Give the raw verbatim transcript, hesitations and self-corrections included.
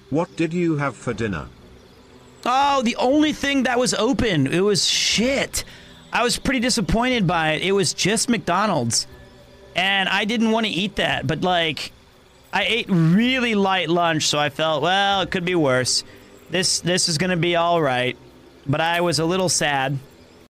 What did you have for dinner? Oh, the only thing that was open. It was shit. I was pretty disappointed by it. It was just McDonald's. And I didn't want to eat that. But, like, I ate really light lunch, so I felt, well, it could be worse. This, this is going to be all right. But I was a little sad.